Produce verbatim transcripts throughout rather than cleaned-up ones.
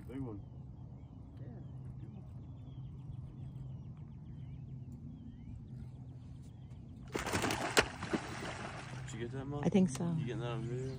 Big one. Yeah. Did you get that, Mom? I think so. You getting that on video?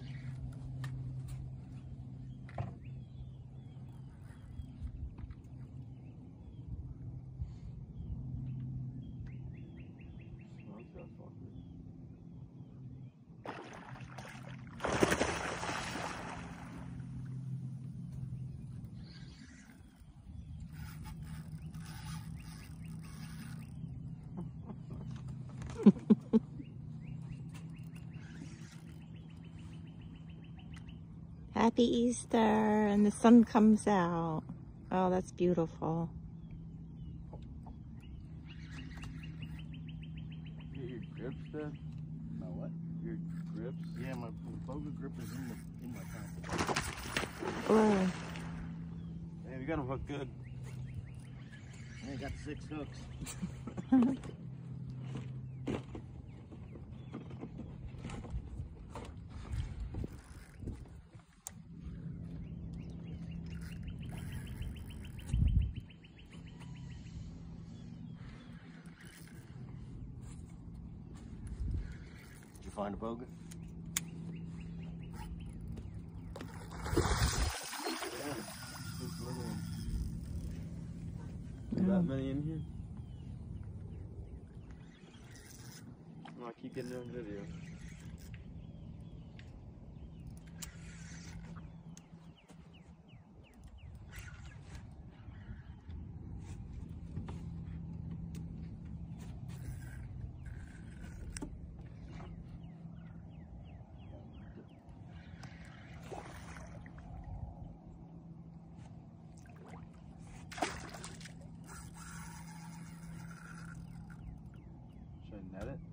Happy Easter, and the sun comes out. Oh, that's beautiful. Get your grips, Dad? My what? Your grips? Yeah, my Boga grip is in, the, in my pocket. Oh, Man, you got them hooked good. I got six hooks. Did you find a Boga? Yeah, just little ones. Is that many in here? Oh, I keep getting it on video. Should I net it?